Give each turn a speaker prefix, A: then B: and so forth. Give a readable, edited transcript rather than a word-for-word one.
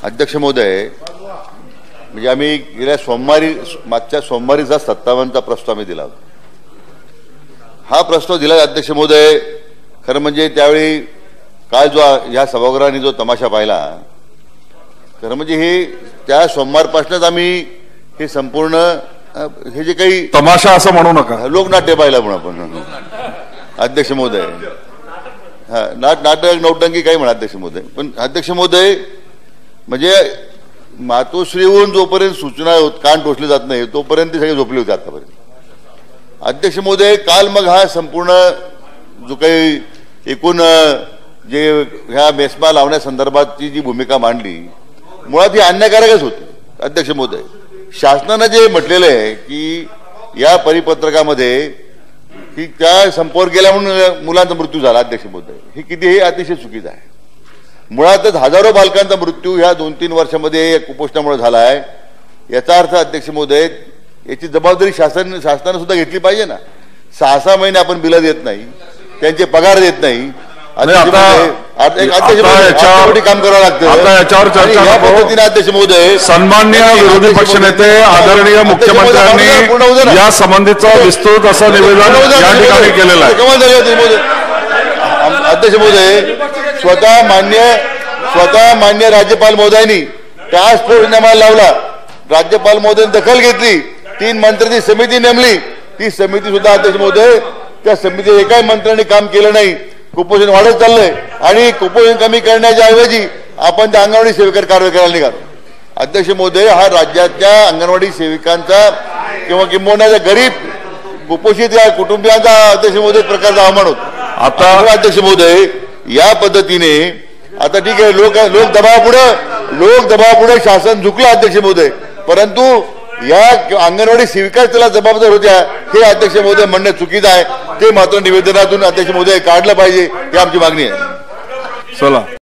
A: अध्यक्ष महोदय, म्हणजे आम्ही गेल्या मागच्या सोमवारीचा 57चा प्रस्ताव आम्ही दिला होता. हा प्रस्ताव दिला अध्यक्ष महोदय. खरं म्हणजे त्यावेळी काल जो ह्या सभागृहाने जो तमाशा पाहिला, खरं म्हणजे हे त्या सोमवारपासूनच आम्ही हे संपूर्ण हे जे काही
B: तमाशा असं म्हणू नका,
A: लोकनाट्य पाहिला म्हणून आपण अध्यक्ष महोदय. हा नाटक नौटंकी काही म्हणा अध्यक्ष महोदय. पण अध्यक्ष महोदय, म्हणजे मातोश्रीहून जोपर्यंत सूचना कान टोचले जात नाही तोपर्यंत सगळे झोपले होते आतापर्यंत. अध्यक्ष महोदय, काल मग हा संपूर्ण जो काही एकूण जे ह्या मेस्मा लावण्यासंदर्भातची जी भूमिका मांडली, मुळात ही अन्यायकारकच होती. अध्यक्ष महोदय, शासनानं जे म्हटलेलं आहे की या परिपत्रकामध्ये की त्या संपावर गेल्या म्हणून मुलांचा मृत्यू झाला, अध्यक्ष महोदय, हे किती हे अतिशय चुकीचं आहे. मुळातच हजारो बालकांचा मृत्यू ह्या 2-3 वर्षामध्ये कुपोषणामुळे झाला आहे. याचा अर्थ अध्यक्ष महोदय, याची जबाबदारी शासनाने सुद्धा घेतली पाहिजे ना. 6-6 महिने आपण बिलं देत नाही, त्यांचे पगार देत नाही. काम करावं लागतं. अध्यक्ष महोदय,
B: सन्माननीय विरोधी पक्षनेते आदरणीय मुख्यमंत्र्यांनी या संबंधीचं विस्तृत असं निवेदन या ठिकाणी केलेलं आहे.
A: अध्यक्ष महोदय, स्वतः मान्य राज्यपाल महोदयांनी टास्क फोर्स नेमायला लावला. राज्यपाल महोदयांनी दखल घेतली, 3 मंत्र्यांची समिती नेमली. ती समिती सुद्धा अध्यक्ष महोदय, त्या समितीत एकाही मंत्र्यांनी काम केलं नाही. कुपोषण वाढत चाललंय आणि कुपोषण कमी करण्याच्या ऐवजी आपण त्या अंगणवाडी सेविकांवर कारवाई करायला निघालो. अध्यक्ष महोदय, हा राज्यातल्या अंगणवाडी सेविकांचा किंवा किंबहुना गरीब कुपोषित या कुटुंबियांचा अध्यक्ष महोदय प्रकारचा अवमान होतो. आता अध्यक्ष महोदय, या पद्धतीने आता ठीक आहे, लोक दबावापुढे शासन झुकलं अध्यक्ष महोदय, परंतु या अंगणवाडी सेविका त्याला जबाबदार होत्या हे अध्यक्ष महोदय म्हणणं चुकीचं आहे. ते मात्र निवेदनातून अध्यक्ष महोदय काढलं पाहिजे, ही आमची मागणी आहे.
B: चला.